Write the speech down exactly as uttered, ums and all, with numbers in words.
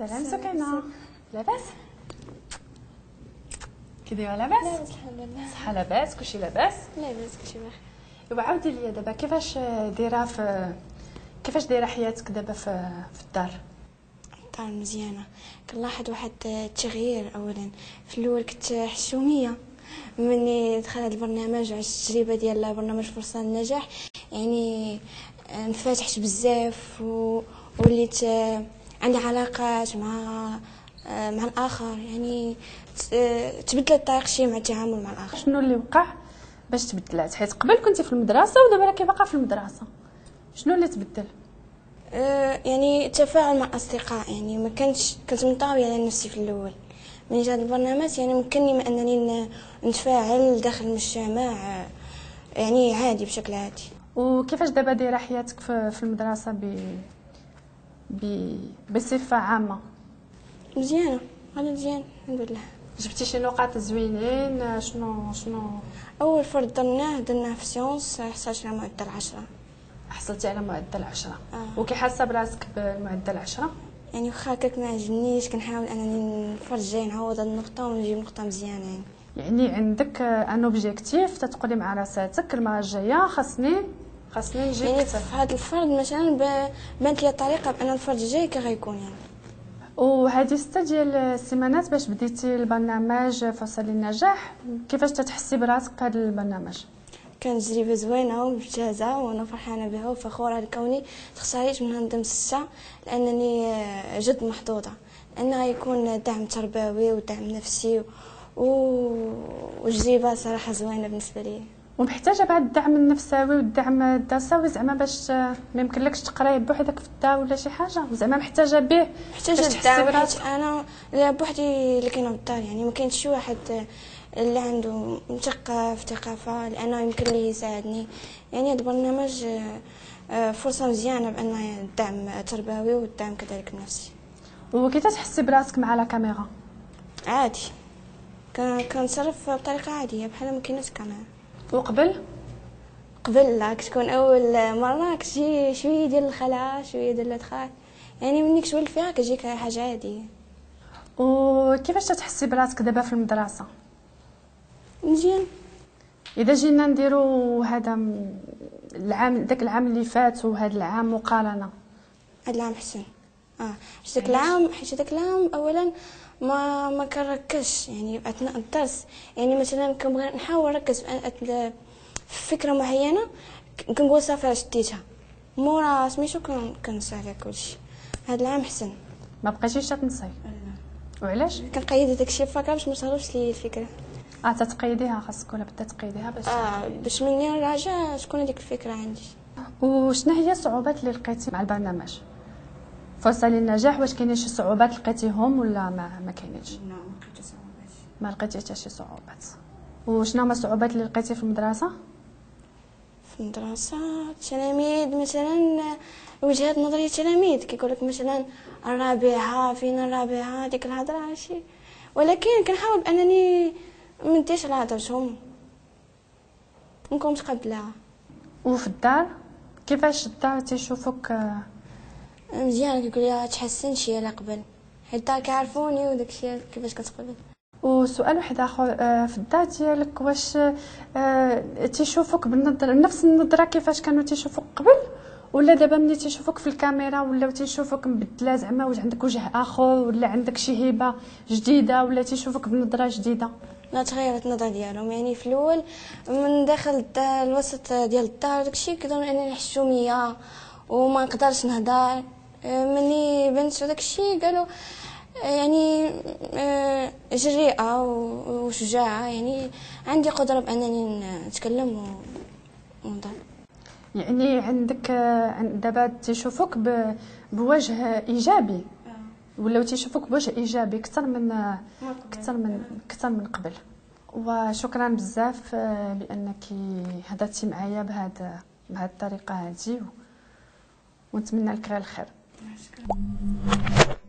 سلام سكينة، لاباس؟ كي دايره؟ لاباس؟ لاباس الحمد لله. صحة لاباس؟ كلشي لاباس؟ لاباس كلشي بخير. ايوا عاودي ليا دابا كيفاش دايره في كيفاش دايره حياتك دابا في في الدار؟ الدار مزيانه، كنلاحظ واحد التغيير. اولا في الاول كنت حشوميه، مني دخل هذا البرنامج وعشت التجربه ديال برنامج فرصه للنجاح، يعني انفتحت بزاف و... وليت عندي علاقات مع مع الاخر، يعني تبدلت طريقتي مع التعامل مع الاخر. شنو اللي وقع باش تبدلات؟ حيت قبل كنتي في المدرسه ودابا راكي باقا في المدرسه، شنو اللي تبدل؟ أه يعني التفاعل مع الاصدقاء، يعني ما كنتش كنت منطويه على نفسي في الاول. من جا هذا البرنامج يعني مكنني ما انني نتفاعل داخل المجتمع يعني عادي بشكل عادي. وكيفاش دابا دايره حياتك في في المدرسه ب ب بصفه عامه؟ مزيانه، هذا مزيان الحمد لله. جبتي شي نقاط زوينين؟ شنو شنو اول فرد درناه درناه في سيونس، حصلت على معدل عشرة. حصلتي على معدل عشرة؟ آه. وكي حاسه براسك بالمعدل عشرة؟ يعني واخا هكاك ما عجبنيش، كنحاول انني الفرد الجاي نعوض هاد النقطه ونجيب نقطه مزيانه. يعني يعني عندك ان اوبجيكتيف تتقولي مع راساتك المره الجايه خاصني خاصني نجيب يعني كتر. في هذا الفرد مثلا بانت لي الطريقه بان الفرد الجاي كي غيكون. يعني وهذه ستة ديال السيمانات باش بديتي البرنامج فرصه للنجاح، كيفاش تتحسي براسك بهذا البرنامج؟ كانت تجربه زوينه وممتازه وانا فرحانه بها وفخوره لكوني تخصصيت من ضمن ستة، لانني جد محظوظه لانه يكون دعم تربوي ودعم نفسي وتجربه صراحه زوينه بالنسبه لي. ومحتاجه بعد الدعم النفساوي والدعم الدرسوي زعما باش ما يمكنلكش تقراي بوحدك في الدار ولا شي حاجه، زعما محتاجه به محتاجه الدعم، حيت انا لا بوحدي اللي كاينه في الدار، يعني ما كاينش شي واحد اللي عنده مثقف ثقافه لانه يمكن ليه يساعدني. يعني هذا البرنامج فرصه مزيانه بان الدعم تربوي والدعم كذلك النفسي. وكي تحسي براسك مع لا كاميرا؟ عادي، كنتصرف بطريقه عاديه بحال ما كايناش كاميرا. وقبل؟ قبل لا كتكون اول مره كتجي شويه ديال الخلع شويه ديال الادخال، يعني منك شويه فيها كتجيك حاجه عاديه. وكيفاش تحسي براسك دابا في المدرسه؟ مزيان. اذا جينا نديرو هذا العام داك العام اللي فات وهذا العام مقارنه، هذا العام حسن. اه حيت داك العام حيت داك العام اولا ما ما كنركزش يعني اثناء الدرس، يعني مثلا كنبغي نحاول نركز في فكره معينه كنقول صافي شديتها مورا سميتو كنسى على كلشي. هذا العام حسن، ما بقيتيش تنسي. وعلاش؟ كنقيد داكشي فكره باش ما تهربش لي الفكره. اه تتقيديها، خاصك ولا بدا تقيديها باش اه باش مني نراجع تكون هذيك الفكره عندي. وشنو هي الصعوبات اللي لقيتي مع البرنامج فرصه للنجاح؟ واش كاينين شي صعوبات لقيتيهم ولا ما ما كاينينش؟ لا ما لقيتش صعوبات. ما لقيتي حتى شي صعوبات. وشنو هما الصعوبات اللي لقيتي في المدرسه؟ في المدرسه التلاميذ مثلا وجهات نظريه التلاميذ كيقول لك مثلا الرابعه فين الرابعه ديك الهضره ماشي، ولكن كنحاول بانني ما نديش على هضرتهم نكون متقبلها. وفي الدار كيفاش الدار تيشوفوك؟ مزيان، كيقول لي تحسن شي على قبل حيت كيعرفوني وداكشي كيفاش كتقبل. وسؤال واحد اخر، في الدار ديالك واش تيشوفوك بالنظره نفس النظره كيفاش كانوا تيشوفوك قبل، ولا دابا ملي تيشوفوك في الكاميرا ولا تيشوفوك مبدله زعما واش عندك وجه اخر ولا عندك شي هبه جديده ولا تيشوفوك بنظره جديده؟ لا تغيرت النظره ديالهم، يعني في الاول من داخل الوسط ديال الدار داكشي كيظنوا انني حشوميه وما نقدرش نهضر. مني بنت داكشي قالوا يعني جريئه وشجاعه، يعني عندي قدره بانني نتكلم ونهضر. يعني عندك دابا تيشوفوك بوجه ايجابي ولا تيشوفوك بوجه ايجابي اكثر من اكثر من اكثر من قبل. وشكرا بزاف بانك هضرتي معايا بهذا بهذه الطريقه هذه، ونتمنى لك غير الخير.